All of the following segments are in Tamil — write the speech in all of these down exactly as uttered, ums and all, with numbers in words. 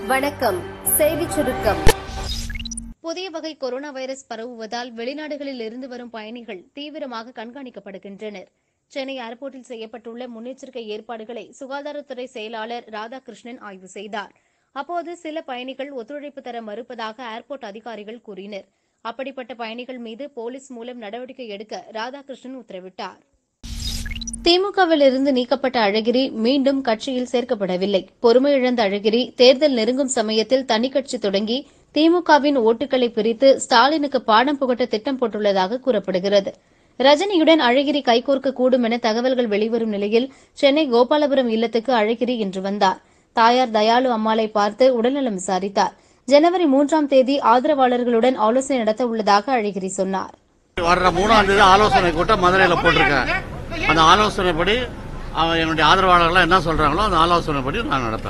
வணக்கம். செய்திச் சுருக்கம். புதிய வகை கொரோனா வைரஸ் பரவுவதால் வெளிநாடுகளில் இருந்து வரும் பயணிகள் தீவிரமாக கண்காணிக்கப்படுகின்றனர். சென்னை ஏர்போர்ட்டில் செய்யப்பட்டுள்ள முன்னெச்சரிக்கை ஏற்பாடுகளை சுகாதாரத்துறை செயலாளர் ராதாகிருஷ்ணன் ஆய்வு செய்தார். அப்போது சில பயணிகள் ஒத்துழைப்பு தர மறுப்பதாக ஏர்போர்ட் அதிகாரிகள் கூறினர். அப்படிப்பட்ட பயணிகள் மீது போலீஸ் மூலம் நடவடிக்கை எடுக்க ராதாகிருஷ்ணன் உத்தரவிட்டார். திமுகவில் இருந்து நீக்கப்பட்ட அழகிரி மீண்டும் கட்சியில் சேர்க்கப்படவில்லை. பொறுமை இழந்த அழகிரி தேர்தல் நெருங்கும் சமயத்தில் தனிக்கட்சி தொடங்கி திமுகவின் ஓட்டுகளை பிரித்து ஸ்டாலினுக்கு பாடம் புகட்ட திட்டம் போட்டுள்ளதாக கூறப்படுகிறது. ரஜினியுடன் அழகிரி கைகோர்க்கக்கூடும் என தகவல்கள் வெளிவரும் நிலையில் சென்னை கோபாலபுரம் இல்லத்துக்கு அழகிரி இன்று வந்தார். தாயார் தயாளு அம்மாளை பார்த்து உடல்நலம் விசாரித்தார். ஜனவரி மூன்றாம் தேதி ஆதரவாளர்களுடன் ஆலோசனை நடத்த உள்ளதாக அழகிரி சொன்னார். வர்ற மூணாம் தேதி ஆலோசனை கூட்டம் மதுரையில் போட்டிருக்கேன். அந்த ஆலோசனைப்படி என்னுடைய ஆதரவாளர்கள் என்ன சொல்றாங்களோ அந்த ஆலோசனைப்படி நான் நடப்பேன்.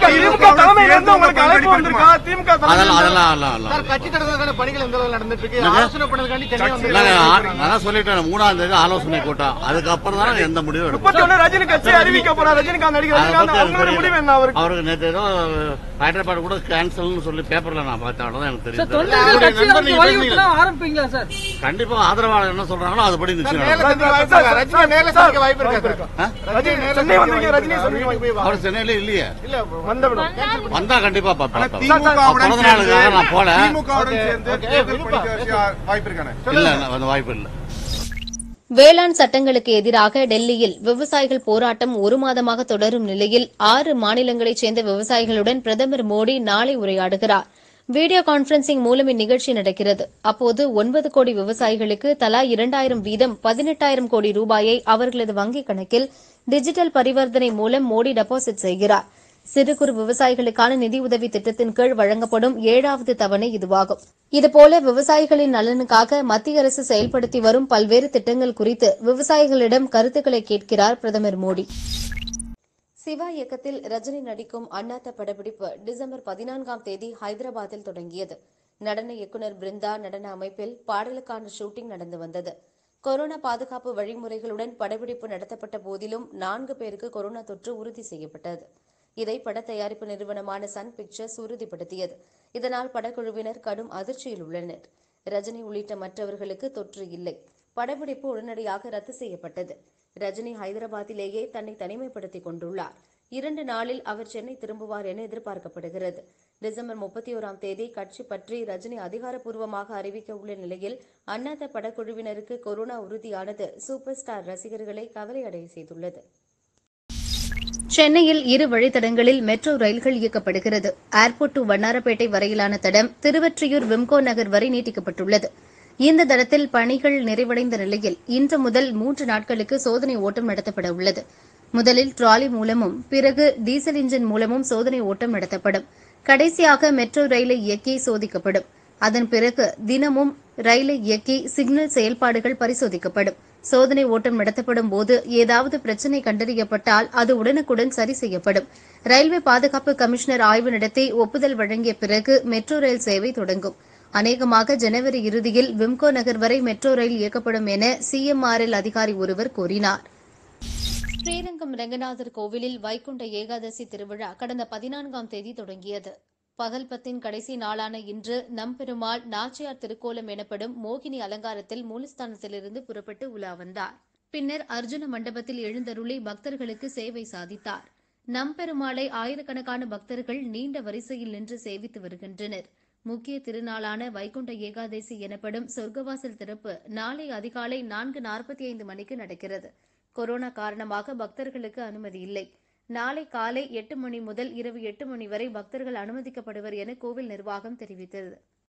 அதான் சொல்லிட்டேன், மூணாம் தேதி ஆலோசனை கூட்டம், அதுக்கப்புறம் தான் எந்த முடிவும் எடுப்போம். அவருக்கு நேற்று ஏதோ ஹைதராபாத் கூட கேன்சல் சொல்லி பேப்பர்ல நான் பார்த்தேன், எனக்கு தெரியும். கண்டிப்பா ஆதரவாளர் என்ன சொல்றாங்களோ அதுபடி அவர் சென்னையில இல்லையே, வந்தா கண்டிப்பா பிறந்த நாளுக்காக நான் போல வாய்ப்பு இல்லை. வேளாண் சட்டங்களுக்கு எதிராக டெல்லியில் விவசாயிகள் போராட்டம் ஒரு மாதமாக தொடரும் நிலையில் ஆறு மாநிலங்களைச் சேர்ந்த விவசாயிகளுடன் பிரதமர் மோடி நாளை உரையாடுகிறார். வீடியோ கான்பரன்சிங் மூலம் இந்நிகழ்ச்சி நடக்கிறது. அப்போது ஒன்பது கோடி விவசாயிகளுக்கு தலா இரண்டாயிரம் வீதம் பதினெட்டாயிரம் கோடி ரூபாயை அவர்களது வங்கிக் கணக்கில் டிஜிட்டல் பரிவர்த்தனை மூலம் மோடி டெபாசிட் செய்கிறார். சிறு குறு விவசாயிகளுக்கான நிதியுதவி திட்டத்தின் கீழ் வழங்கப்படும் ஏழாவது தவணை இதுவாகும். இதுபோல விவசாயிகளின் நலனுக்காக மத்திய அரசு செயல்படுத்தி வரும் பல்வேறு திட்டங்கள் குறித்து விவசாயிகளிடம் கருத்துக்களை கேட்கிறார் பிரதமர் மோடி. சிவா இயக்கத்தில் ரஜினி நடிக்கும் அண்ணாத்த படப்பிடிப்பு டிசம்பர் பதினான்காம் தேதி ஹைதராபாத்தில் தொடங்கியது. நடன இயக்குநர் பிருந்தா நடன அமைப்பில் பாடலுக்கான ஷூட்டிங் நடந்து வந்தது. கொரோனா பாதுகாப்பு வழிமுறைகளுடன் படப்பிடிப்பு நடத்தப்பட்ட போதிலும் நான்கு பேருக்கு கொரோனா தொற்று உறுதி செய்யப்பட்டது. இதை பட தயாரிப்பு நிறுவனமான சன் பிக்சர்ஸ் உறுதிப்படுத்தியது. இதனால் படக்குழுவினர் கடும் அதிர்ச்சியில் உள்ளனர். ரஜினி உள்ளிட்ட மற்றவர்களுக்கு தொற்று இல்லை. படப்பிடிப்பு உடனடியாக ரத்து செய்யப்பட்டது. ரஜினி ஹைதராபாத்திலேயே தன்னை தனிமைப்படுத்திக் கொண்டுள்ளார். இரண்டு நாளில் அவர் சென்னை திரும்புவார் என எதிர்பார்க்கப்படுகிறது. டிசம்பர் முப்பத்தி ஓராம் தேதி கட்சி பற்றி ரஜினி அதிகாரப்பூர்வமாக அறிவிக்க உள்ள நிலையில் அண்ணாத்த படக்குழுவினருக்கு கொரோனா உறுதியானது சூப்பர் ஸ்டார் ரசிகர்களை கவலையடைய செய்துள்ளது. சென்னையில் இரு வழித்தடங்களில் மெட்ரோ ரயில்கள் இயக்கப்படுகிறது. ஏர்போர்ட் டு வண்ணாரப்பேட்டை வரையிலான தடம் திருவொற்றியூர் விம்கோ நகர் வரை நீட்டிக்கப்பட்டுள்ளது. இந்த தடத்தில் பணிகள் நிறைவடைந்த நிலையில் இன்று முதல் மூன்று நாட்களுக்கு சோதனை ஓட்டம் நடத்தப்பட உள்ளது. முதலில் டிராலி மூலமும் பிறகு டீசல் இன்ஜின் மூலமும் சோதனை ஓட்டம் நடத்தப்படும். கடைசியாக மெட்ரோ ரயிலை இயக்கி சோதிக்கப்படும். அதன் பிறகு தினமும் ரயிலை இயக்கி சிக்னல் செயல்பாடுகள் பரிசோதிக்கப்படும். சோதனை ஓட்டம் நடத்தப்படும் போது ஏதாவது பிரச்சினை கண்டறியப்பட்டால் அது உடனுக்குடன் சரி செய்யப்படும். ரயில்வே பாதுகாப்பு கமிஷனர் ஆய்வு நடத்தி ஒப்புதல் வழங்கிய பிறகு மெட்ரோ ரயில் சேவை தொடங்கும். அநேகமாக ஜனவரி இறுதியில் விம்கோ நகர் வரை மெட்ரோ ரயில் இயக்கப்படும் என சிஎம்ஆர்எல் அதிகாரி ஒருவர் கூறினார். ஸ்ரீரங்கம் ரங்கநாதர் கோவிலில் வைகுண்ட ஏகாதசி திருவிழா கடந்த பதினான்காம் தேதி தொடங்கியது. பகல் பத்தின் கடைசி நாளான இன்று நம்பெருமாள் நாச்சியார் திருக்கோலம் எனப்படும் மோகினி அலங்காரத்தில் மூலஸ்தானத்திலிருந்து புறப்பட்டு உலா வந்தார். பின்னர் அர்ஜுன மண்டபத்தில் எழுந்தருளி பக்தர்களுக்கு சேவை சாதித்தார். நம்பெருமாளை ஆயிரக்கணக்கான பக்தர்கள் நீண்ட வரிசையில் நின்று சேவித்து வருகின்றனர். முக்கிய திருநாளான வைகுண்ட ஏகாதசி எனப்படும் சொர்க்கவாசல் திறப்பு நாளை அதிகாலை நான்கு நாற்பத்தி ஐந்து மணிக்கு நடக்கிறது. கொரோனா காரணமாக பக்தர்களுக்கு அனுமதி இல்லை. நாளை காலை எட்டு மணி முதல் இரவு எட்டு மணி வரை பக்தர்கள் அனுமதிக்கப்படுவர் என கோவில் நிர்வாகம் தெரிவித்தது.